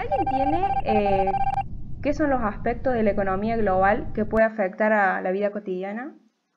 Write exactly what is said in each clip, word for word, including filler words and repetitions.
¿Alguien tiene eh, qué son los aspectos de la economía global que puede afectar a la vida cotidiana?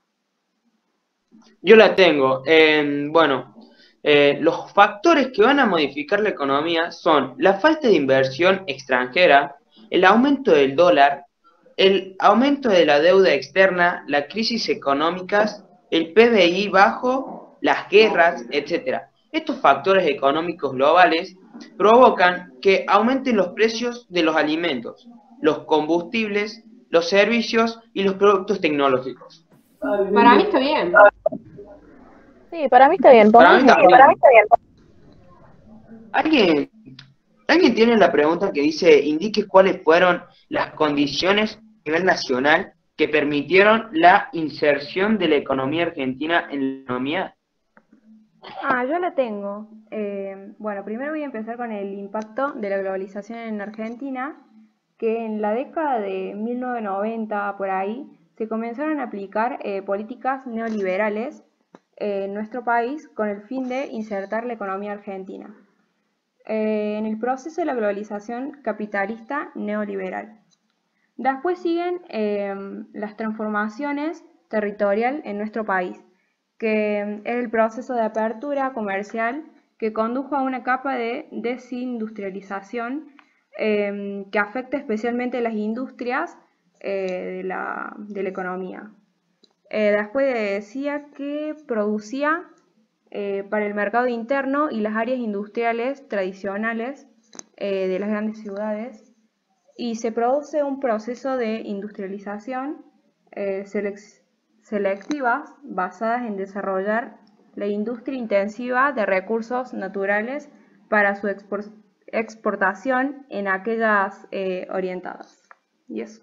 Yo la tengo. Eh, bueno, eh, los factores que van a modificar la economía son la falta de inversión extranjera, el aumento del dólar, el aumento de la deuda externa, las crisis económicas, el P B I bajo, las guerras, etcétera. Estos factores económicos globales provocan que aumenten los precios de los alimentos, los combustibles, los servicios y los productos tecnológicos. Para mí está bien. Sí, para mí está bien, Para pongamos mí ejemplo. también. ¿Alguien, ¿Alguien tiene la pregunta que dice, indique cuáles fueron las condiciones a nivel nacional que permitieron la inserción de la economía argentina en la economía? Ah, yo la tengo. Eh, bueno, primero voy a empezar con el impacto de la globalización en Argentina, que en la década de mil novecientos noventa, por ahí, se comenzaron a aplicar eh, políticas neoliberales eh, en nuestro país con el fin de insertar la economía argentina eh, en el proceso de la globalización capitalista neoliberal. Después siguen eh, las transformaciones territorial en nuestro país, que es el proceso de apertura comercial que condujo a una capa de desindustrialización eh, que afecta especialmente a las industrias eh, de, la, de la economía. Eh, después decía que producía eh, para el mercado interno y las áreas industriales tradicionales eh, de las grandes ciudades, y se produce un proceso de industrialización eh, selec- selectivas basadas en desarrollar la industria intensiva de recursos naturales para su expor- exportación en aquellas eh, orientadas. Y eso.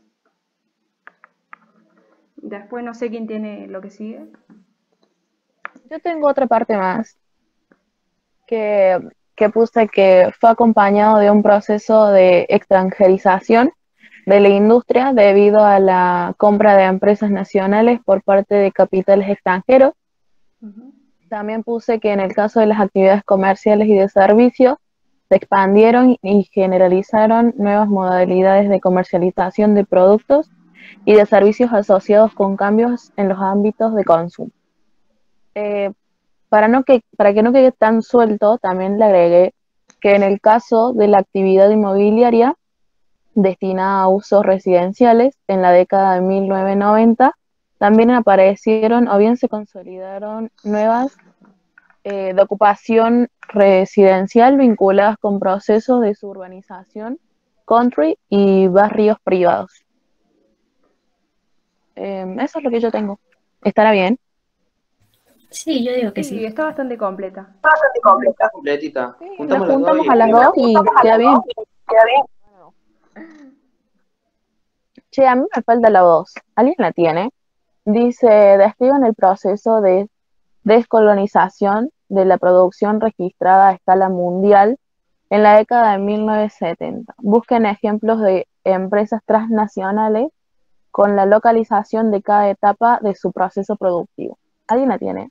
Después no sé quién tiene lo que sigue. Yo tengo otra parte más que, que puse que fue acompañado de un proceso de extranjerización de la industria debido a la compra de empresas nacionales por parte de capitales extranjeros. Uh-huh. También puse que en el caso de las actividades comerciales y de servicios, se expandieron y generalizaron nuevas modalidades de comercialización de productos y de servicios asociados con cambios en los ámbitos de consumo. Eh, para, no que, para que no quede tan suelto, también le agregué que en el caso de la actividad inmobiliaria destinada a usos residenciales, en la década de mil novecientos noventa, también aparecieron o bien se consolidaron nuevas eh, de ocupación residencial vinculadas con procesos de suburbanización, country y barrios privados. Eh, eso es lo que yo tengo. ¿Estará bien? Sí, yo digo que Sí, sí. está bastante completa. Está completita. Sí, la Juntamos las dos juntamos y a las queda dos y queda bien. Che, a mí me falta la voz. ¿Alguien la tiene? Dice, describen el proceso de descolonización de la producción registrada a escala mundial en la década de mil novecientos setenta. Busquen ejemplos de empresas transnacionales con la localización de cada etapa de su proceso productivo. ¿Alguien la tiene?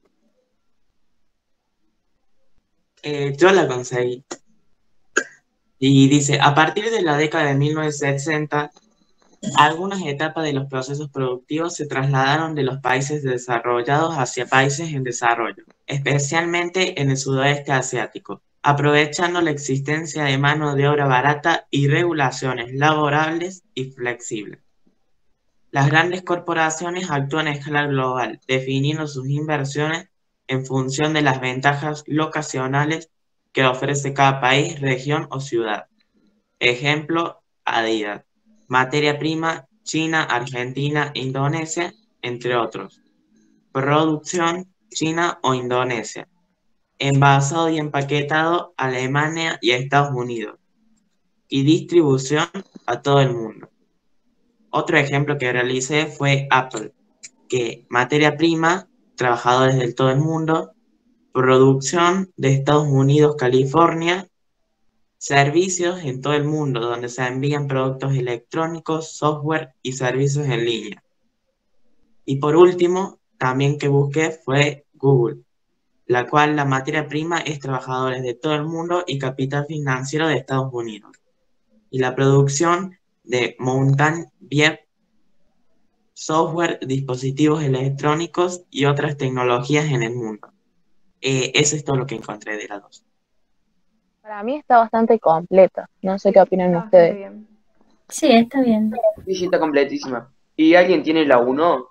Eh, yo la conseguí. Y dice, a partir de la década de mil novecientos sesenta, algunas etapas de los procesos productivos se trasladaron de los países desarrollados hacia países en desarrollo, especialmente en el sudoeste asiático, aprovechando la existencia de mano de obra barata y regulaciones laborables y flexibles. Las grandes corporaciones actúan a escala global, definiendo sus inversiones en función de las ventajas locacionales que ofrece cada país, región o ciudad. Ejemplo, Adidas. Materia prima, China, Argentina, Indonesia, entre otros. Producción, China o Indonesia. Envasado y empaquetado, Alemania y Estados Unidos. Y distribución a todo el mundo. Otro ejemplo que realicé fue Apple, que materia prima, trabajadores de todo el mundo, producción de Estados Unidos, California, servicios en todo el mundo donde se envían productos electrónicos, software y servicios en línea. Y por último, también que busqué fue Google, la cual la materia prima es trabajadores de todo el mundo y capital financiero de Estados Unidos. y la producción de Mountain View software, dispositivos electrónicos y otras tecnologías en el mundo. Eh, eso es todo lo que encontré de la dos. Para mí está bastante completa. No sé qué opinan Está bastante ustedes. bien. Sí, está bien. Sí, sí, está completísima. ¿Y alguien tiene la uno?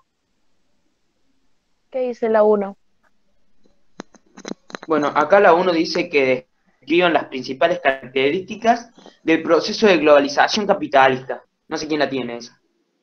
¿Qué dice la uno? Bueno, acá la uno dice que describan las principales características del proceso de globalización capitalista. No sé quién la tiene esa.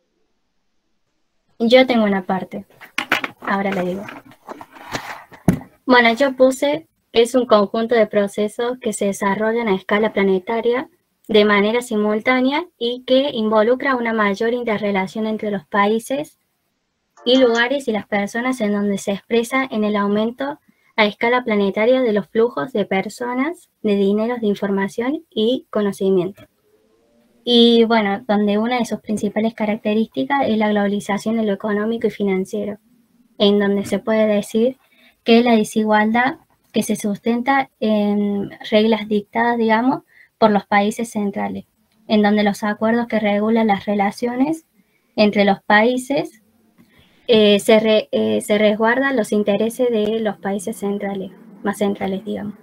Yo tengo una parte. Ahora la digo. Bueno, yo puse, es un conjunto de procesos que se desarrollan a escala planetaria de manera simultánea y que involucra una mayor interrelación entre los países y lugares y las personas, en donde se expresa en el aumento a escala planetaria de los flujos de personas, de dineros, de información y conocimiento. Y bueno, donde una de sus principales características es la globalización de lo económico y financiero, en donde se puede decir que la desigualdad que se sustenta en reglas dictadas, digamos, por los países centrales, en donde los acuerdos que regulan las relaciones entre los países eh, se, re, eh, se resguardan los intereses de los países centrales, más centrales, digamos.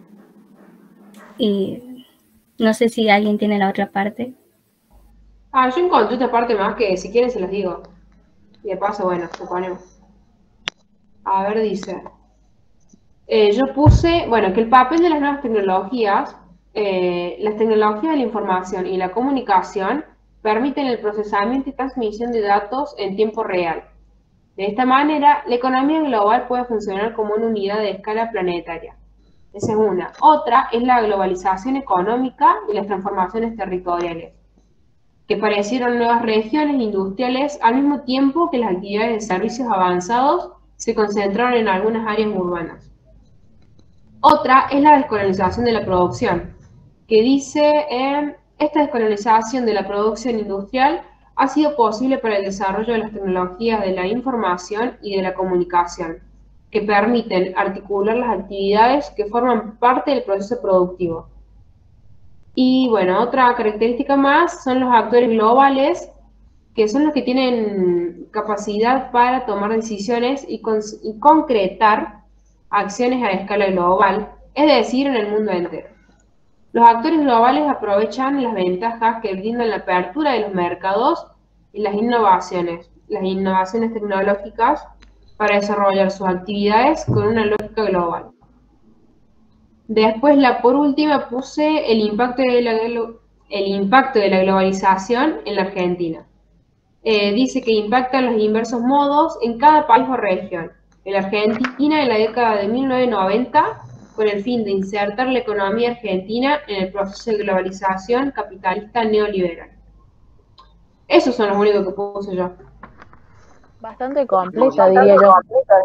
Y no sé si alguien tiene la otra parte. Ah, yo encontré otra parte más que si quieren se las digo. Y de paso, bueno, suponemos. A ver, dice. Eh, yo puse, bueno, que el papel de las nuevas tecnologías, eh, las tecnologías de la información y la comunicación permiten el procesamiento y transmisión de datos en tiempo real. De esta manera, la economía global puede funcionar como una unidad de escala planetaria. Esa es una. Otra es la globalización económica y las transformaciones territoriales, que aparecieron nuevas regiones industriales al mismo tiempo que las actividades de servicios avanzados se concentraron en algunas áreas urbanas. Otra es la descolonización de la producción, que dice, eh, esta descolonización de la producción industrial ha sido posible para el desarrollo de las tecnologías de la información y de la comunicación, que permiten articular las actividades que forman parte del proceso productivo. Y bueno, otra característica más son los actores globales, que son los que tienen capacidad para tomar decisiones y, con, y concretar acciones a escala global, es decir, en el mundo entero. Los actores globales aprovechan las ventajas que brindan la apertura de los mercados y las innovaciones, las innovaciones tecnológicas para desarrollar sus actividades con una lógica global. Después, la por última, puse el impacto de la, el impacto de la globalización en la Argentina. Eh, dice que impacta en los inversos modos en cada país o región. En la Argentina, en la década de mil novecientos noventa, con el fin de insertar la economía argentina en el proceso de globalización capitalista neoliberal. Esos son los únicos que puse yo. Bastante completa, diría yo.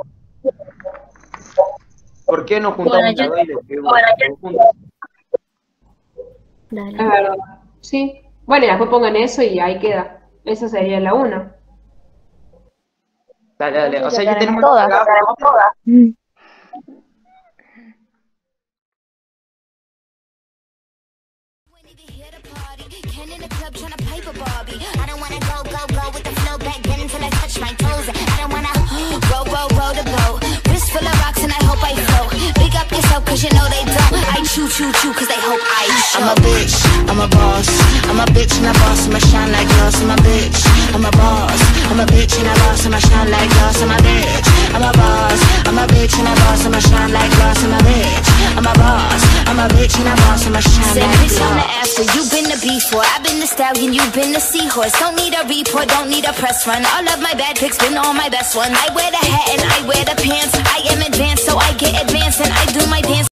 ¿Por qué no juntamos Bueno, yo- la dos y le escribimos todos juntos? Dale. Es verdad. Sí. Bueno, y después pongan eso y ahí queda. Esa sería la uno. Dale, dale. O sea, Ya ya tenemos tenemos todas. todas. Mm. Ken in the club tryna pipe a Barbie. I don't wanna go, go, go with the flow back then until I touch my toes. I don't wanna row, row, row the boat. Wrist full of rocks and I hope I float. Big up yourself cause you know they don't. I choo, choo, choo cause they hope I show. I'm a bitch, I'm a boss. I'm a bitch and a boss, I'ma shine like glass. I'm a bitch, I'm a boss. I'm a bitch and a boss, I'ma shine like glass. I'm a bitch, I'm a boss. I'm a bitch and a boss, I'ma shine like glass. I'm a bitch, I'm a boss. I'm a bitch and a boss, I'ma shine Said like bitch on the glass. after, you been the before. I've been the stallion, you've been the seahorse. Don't need a report, don't need a press run. All of my bad pics been all my best ones. I wear the hat and I wear the pants. I am advanced, so I get advanced and I do my dance.